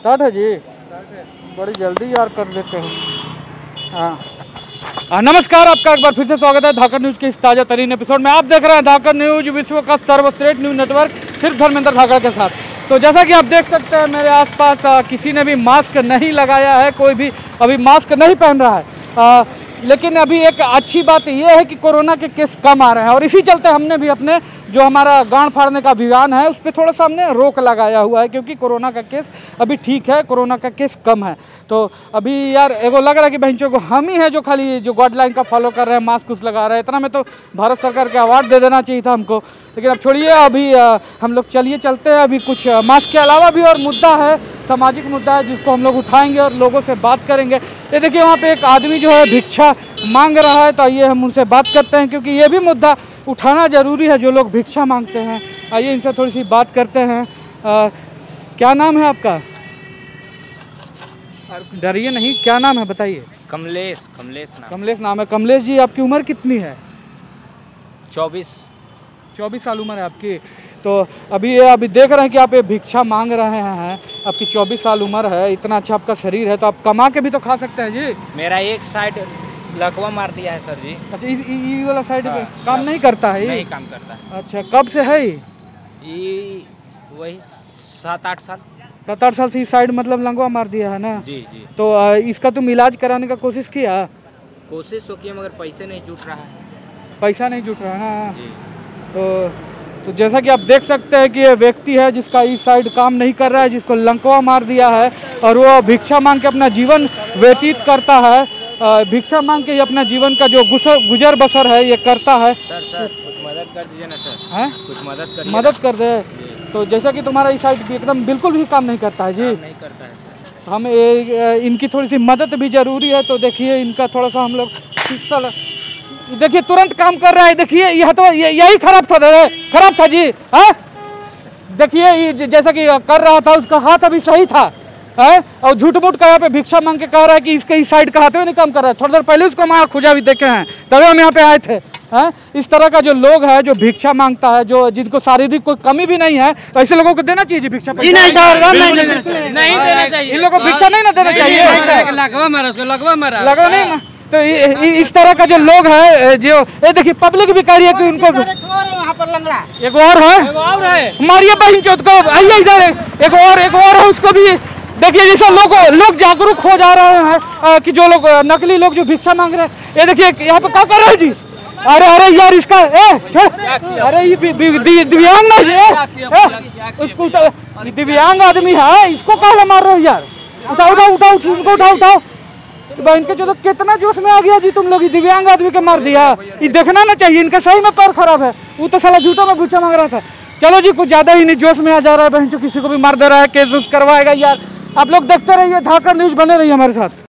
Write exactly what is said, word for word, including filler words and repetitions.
Start है जी, बड़ी जल्दी यार कर लेते हैं। हाँ हाँ, नमस्कार, आपका एक बार फिर से स्वागत है धाकड़ न्यूज़ के इस ताज़ा तरीन एपिसोड में। आप देख रहे हैं धाकड़ न्यूज़, विश्व का सर्वश्रेष्ठ न्यूज़ नेटवर्क, सिर्फ धर्मेंद्र धाकड़ के साथ। तो जैसा कि आप देख सकते हैं मेरे आसपास आ, किसी ने भी मास्क नहीं लगाया है, कोई भी अभी मास्क नहीं पहन रहा है। आ, लेकिन अभी एक अच्छी बात यह है कि कोरोना के केस कम आ रहे हैं और इसी चलते हमने भी अपने जो हमारा गांड फाड़ने का अभियान है उस पर थोड़ा सा हमने रोक लगाया हुआ है, क्योंकि कोरोना का केस अभी ठीक है, कोरोना का केस कम है। तो अभी यार एगो लग रहा है कि बहनचों को हम ही है जो खाली जो गाइडलाइन का फॉलो कर रहे हैं, मास्क उस लगा रहे हैं। इतना में तो भारत सरकार के अवार्ड दे देना चाहिए था हमको। लेकिन अब छोड़िए, अभी आ, हम लोग चलिए चलते हैं। अभी कुछ मास्क के अलावा भी और मुद्दा है, सामाजिक मुद्दा है, जिसको हम लोग उठाएंगे और लोगों से बात करेंगे। ये देखिए वहाँ पे एक आदमी जो है भिक्षा मांग रहा है, तो आइए हम उनसे बात करते हैं, क्योंकि ये भी मुद्दा उठाना ज़रूरी है, जो लोग भिक्षा मांगते हैं। आइए इनसे थोड़ी सी बात करते हैं। आ, क्या नाम है आपका? डरिए नहीं, क्या नाम है बताइए। कमलेश। कमलेश नाम। कमलेश नाम है। कमलेश जी, आपकी उम्र कितनी है? चौबीस। चौबीस साल उम्र है आपकी। तो अभी ये अभी देख रहे हैं कि आप ये भिक्षा मांग रहे हैं, आपकी चौबीस साल उम्र है, इतना अच्छा आपका शरीर है, तो आप कमा के भी तो खा सकते हैं जी। मेरा एक साइड लकवा मार दिया है सर जी। अच्छा, ये वाला साइड हाँ, काम नहीं करता है? नहीं काम करता है। अच्छा, कब से है ये? वही सात आठ साल। सात आठ साल से इस साइड मतलब लंगवा मार दिया है ना? जी जी। तो आ, इसका तुम इलाज कराने का कोशिश किया? कोशिश तो की मगर पैसे नहीं जुट रहा है। पैसा नहीं जुट रहा है ना? जी। तो तो जैसा कि आप देख सकते हैं कि ये व्यक्ति है जिसका इस साइड काम नहीं कर रहा है, जिसको लंकवा मार दिया है, और वो भिक्षा मांग के अपना जीवन व्यतीत करता है। भिक्षा मांग के ही अपना जीवन का जो गुजर बसर है ये करता है। सर सर कुछ मदद कर दीजिए ना सर। हैं? कुछ मदद कर मदद कर दे। तो जैसा कि तुम्हारा इस साइड एकदम बिल्कुल भी काम नहीं करता है जी। नहीं करता है सर। हम ए, इनकी थोड़ी सी मदद भी जरूरी है। तो देखिए इनका थोड़ा सा हम लोग हिस्सा, देखिए तुरंत काम कर रहा है। देखिए यह तो यही खराब था, खराब था जी। हाँ देखिए जैसा कि कर रहा था, उसका हाथ अभी सही था है, और झूठ मूठ का यहाँ पे भिक्षा मांग के कह रहा है कि इसके इस साइड का हाथ नहीं काम कर रहा है। थोड़ी देर पहले उसको हमारा खुजा भी देखे हैं, तभी हम यहाँ पे आए थे। हैं, इस तरह का जो लोग है जो भिक्षा मांगता है, जो जिनको शारीरिक कोई कमी भी नहीं है, तो ऐसे लोगों को देना चाहिए भिक्षा। जी नहीं सर, नहीं देना चाहिए। इन लोगों को भिक्षा नहीं ना देना चाहिए। लगवा मारा उसको, लगवा मारा लगा नहीं ना। तो इस तरह का जो लोग है, जो ये देखिए पब्लिक भी कह रही है कि उनको वहाँ पर लंगड़ा एक और है, मारिए बहन चौथ को। आइए इधर, एक और एक और है, उसको भी देखिए। जैसे लोग लोग जागरूक हो जा रहे हैं कि जो लोग नकली लोग जो भिक्षा मांग रहे हैं, ये देखिए यहाँ पे क्या कर रहे हैं जी। अरे अरे यार इसका ए छोड़, अरे ये दिव्यांग ना ये, उसको दिव्यांग आदमी है, इसको काहे मार रहे हो यार? उठाओ उठाओ उठाओ उनको, उठाओ उठाओ। बहन के चलो कितना जोश में आ गया जी तुम लोग, दिव्यांग आदमी के मार दिया। ये देखना ना चाहिए, इनका सही में पैर खराब है। वो तो साला झूठा में भिक्षा मांग रहा था। चलो जी, कुछ ज्यादा ही नहीं जोश में आ जा रहा है, बहन किसी को भी मार दे रहा है, केस उस करवाएगा यार। आप लोग देखते रहिए, धाकड़ न्यूज़ बने रहिए हमारे साथ।